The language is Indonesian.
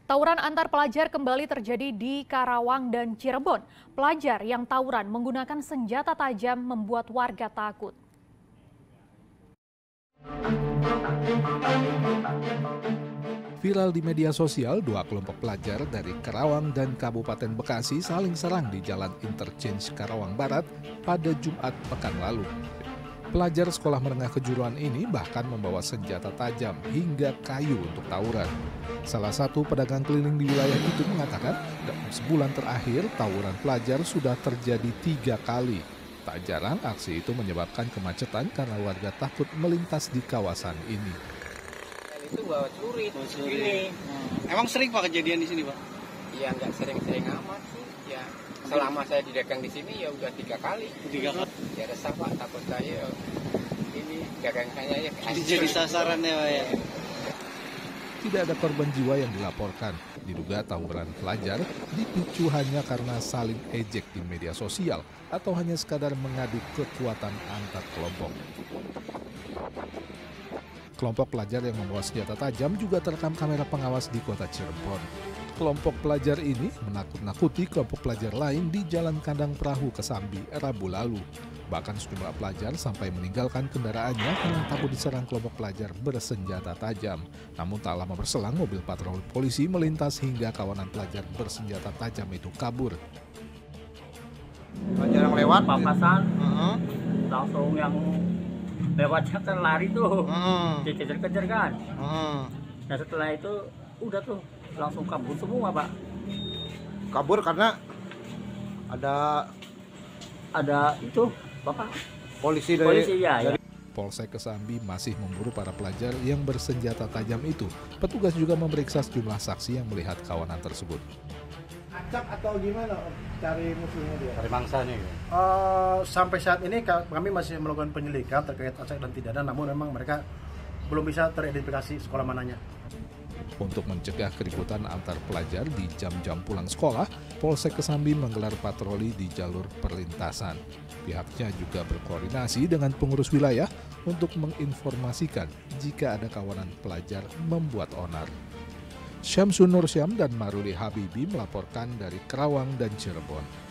Tawuran antar pelajar kembali terjadi di Karawang dan Cirebon. Pelajar yang tawuran menggunakan senjata tajam membuat warga takut. Viral di media sosial, dua kelompok pelajar dari Karawang dan Kabupaten Bekasi saling serang di Jalan Interchange Karawang Barat pada Jumat pekan lalu. Pelajar sekolah menengah kejuruan ini bahkan membawa senjata tajam hingga kayu untuk tawuran. Salah satu pedagang keliling di wilayah itu mengatakan, dalam sebulan terakhir tawuran pelajar sudah terjadi 3 kali. Tak jarang aksi itu menyebabkan kemacetan karena warga takut melintas di kawasan ini. Itu bawa celurit. Ini. Emang sering Pak kejadian di sini Pak? Iya nggak sering-sering amat sih. Ya selama saya didagang di sini ya udah 3 kali. 3 kali. Ya resah Pak, takut saya ini dagang saya ya Jadi sasaran ya Pak ya. Tidak ada korban jiwa yang dilaporkan. Diduga tawuran pelajar dipicu hanya karena saling ejek di media sosial atau hanya sekadar mengadu kekuatan antar kelompok. Kelompok pelajar yang membawa senjata tajam juga terekam kamera pengawas di kota Cirebon. Kelompok pelajar ini menakut-nakuti kelompok pelajar lain di Jalan Kandang Perahu Kesambi, Rabu lalu. Bahkan sejumlah pelajar sampai meninggalkan kendaraannya karena takut diserang kelompok pelajar bersenjata tajam. Namun tak lama berselang, mobil patroli polisi melintas hingga kawanan pelajar bersenjata tajam itu kabur. Pelajar yang lewat, papasan, langsung yang lewatnya kan lari tuh, kejar-kejar kan. Nah setelah itu udah tuh langsung kabur semua Pak. kabur karena ada itu Bapak polisi dari ya. Polsek Kesambi masih memburu para pelajar yang bersenjata tajam itu. Petugas juga memeriksa sejumlah saksi yang melihat kawanan tersebut. Acak atau gimana cari musuhnya dia? Cari mangsanya gitu. Sampai saat ini kami masih melakukan penyelidikan terkait acak dan tidak ada, namun memang mereka belum bisa teridentifikasi sekolah mananya. Untuk mencegah keributan antar pelajar di jam-jam pulang sekolah, Polsek Kesambi menggelar patroli di jalur perlintasan. Pihaknya juga berkoordinasi dengan pengurus wilayah untuk menginformasikan jika ada kawanan pelajar membuat onar. Syamsun Nursyam dan Maruli Habibi melaporkan dari Karawang dan Cirebon.